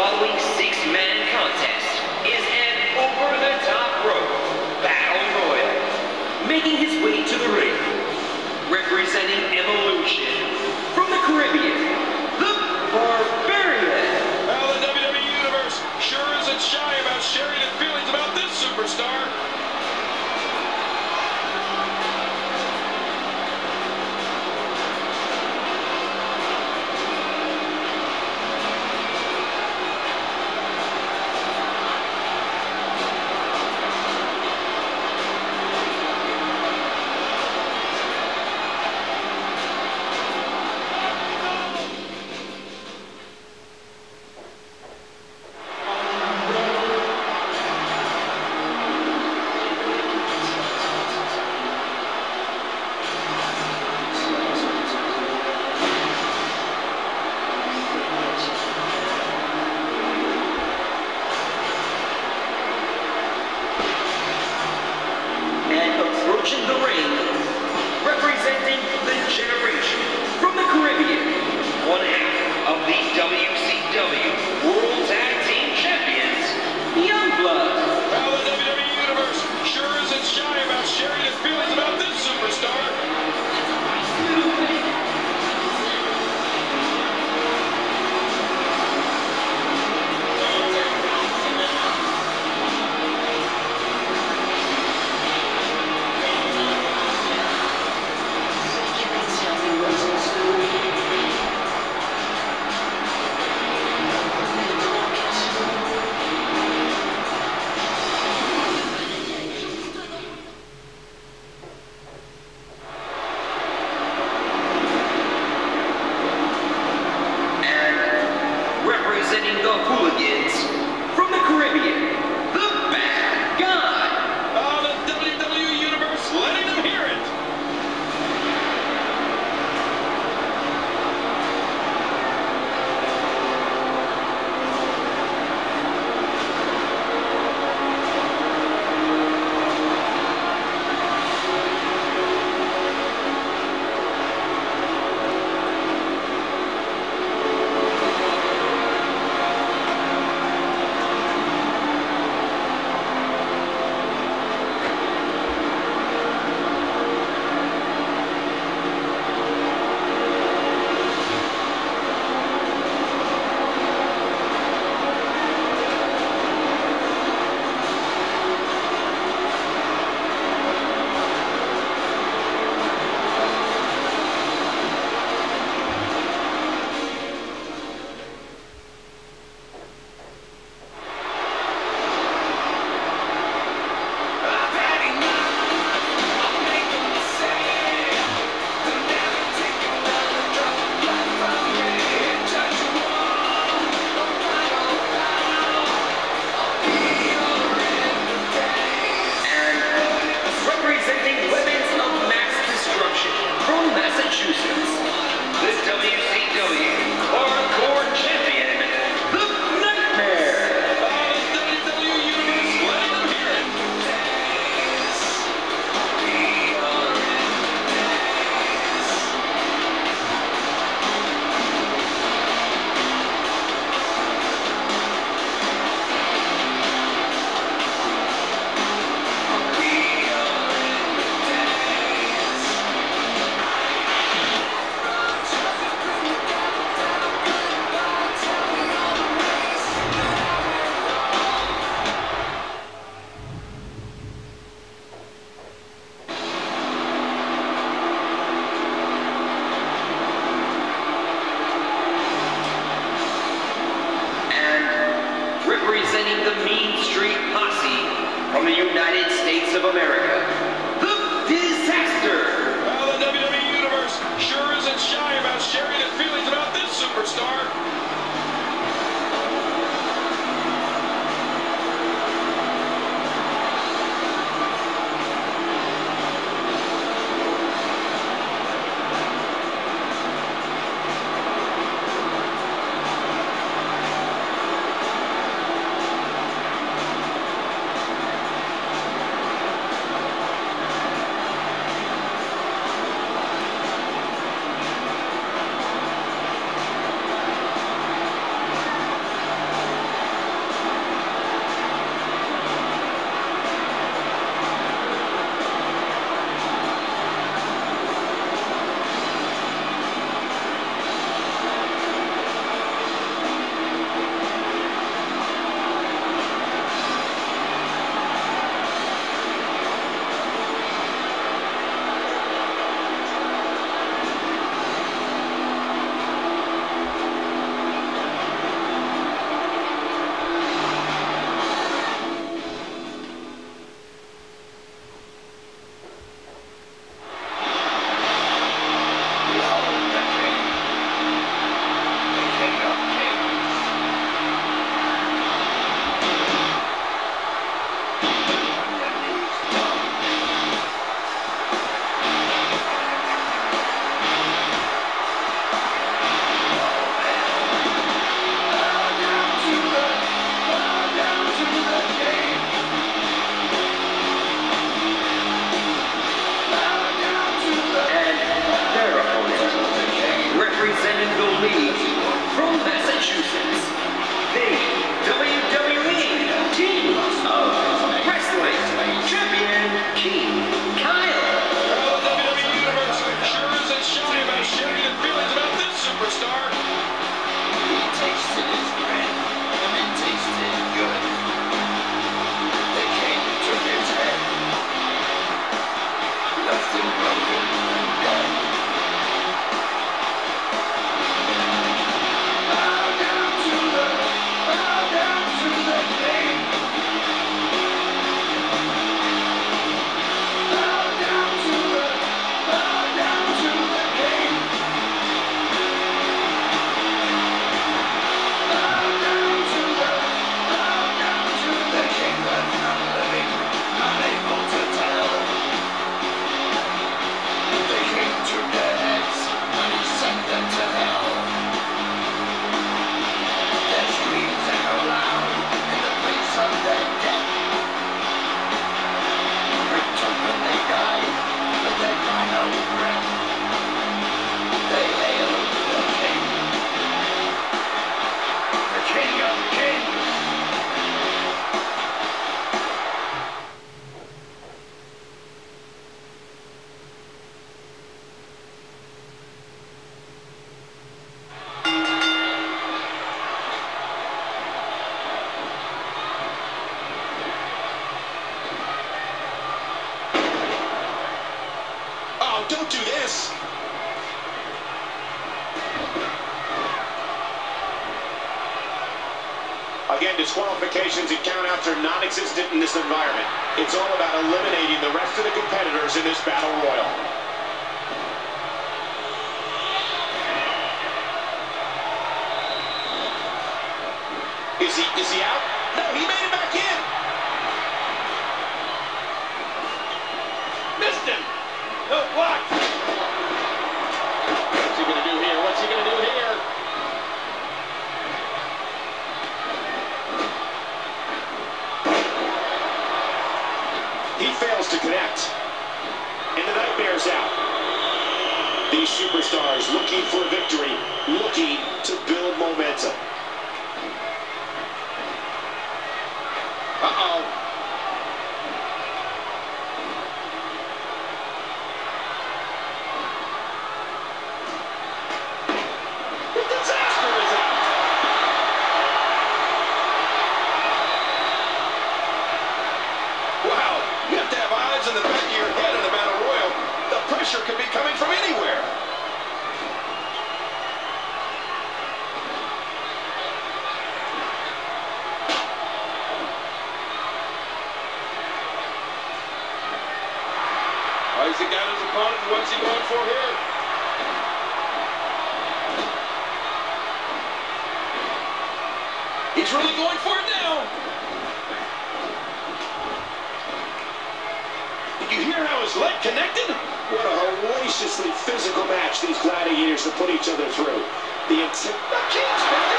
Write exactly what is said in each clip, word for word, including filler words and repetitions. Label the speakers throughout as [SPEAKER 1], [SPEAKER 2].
[SPEAKER 1] following six-man contest is an over-the-top rope battle royal. Making his way to the ring, representing Evolution from the Caribbean, the Barbarian.
[SPEAKER 2] Well, the W W E Universe sure isn't shy about sharing its feelings about this superstar.
[SPEAKER 1] Approaching the ring, representing the Generation from the Caribbean, one half of the W C W World Tag Team Champions, Youngblood.
[SPEAKER 2] Well, the W W E Universe sure isn't shy about sharing its feelings about this superstar.
[SPEAKER 1] Representing the Hooligans from the Caribbean, the Bad Guy.
[SPEAKER 2] Oh, the W W E Universe letting them hear it.
[SPEAKER 1] Representing the Mean Street Posse from the United States of America, the Disaster.
[SPEAKER 2] Well, the W W E Universe sure isn't shy about sharing its feelings about this superstar.
[SPEAKER 1] League from Massachusetts, the W W E King of Wrestling Champion, King Kyle.
[SPEAKER 2] Well, the W W E Universe sure isn't shy about sharing his feelings about this superstar.
[SPEAKER 3] He tasted his bread, and it tasted good. The king took his head, left him broken and dead. Bow down to the, bow down to the king. Bow down to the, bow down to the king. Bow down to the, bow down to the king that's not living, unable to tell. The king took their heads and he sent them to hell. Their screams echo loud in the place of their death. Returned when they died, but their final breath. They hail the king, the king of kings.
[SPEAKER 2] Oh, don't do this. Again, disqualifications and countouts are non-existent in this environment. It's all about eliminating the rest of the competitors in this battle royal. Is he, is he out? No, he made it back in. Missed him. No, block. What's he gonna do here? What's he gonna do here? He fails to connect. And the Nightmare's out. These superstars looking for victory, looking to build momentum. Uh-oh. The disaster is out. Wow, you have to have eyes in the back of your head in a battle royal. The pressure could be coming from anywhere. Oh, he's got his opponent. What's he going for here? He's really going for it now. Did you hear how his leg connected? What a hellaciously physical match these gladiators have put each other through. The intent. The King's back.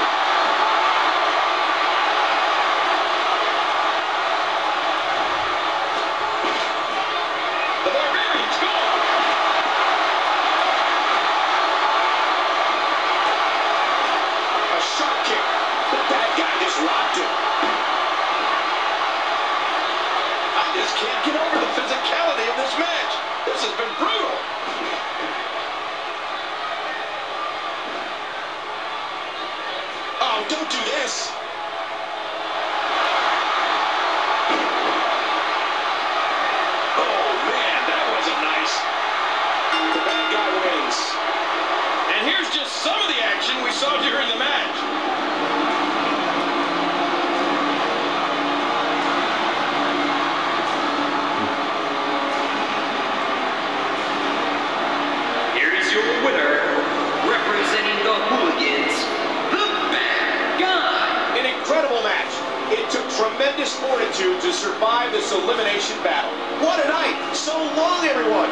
[SPEAKER 2] The Barbarian's gone. A sharp kick. The bad guy just locked him. I just can't get over the physicality of this match. This has been brutal. Oh, don't do this. Oh, man, that wasn't nice. The bad guy wins. And here's just some of the action we saw during the match.
[SPEAKER 1] Here is your winner, representing the Hooligans, the Bad Guy.
[SPEAKER 2] An incredible match. It took tremendous fortitude to survive this elimination battle. What a night. So long, everyone.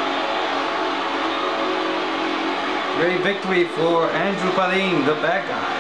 [SPEAKER 4] Great victory for Andrew Paline, the Bad Guy.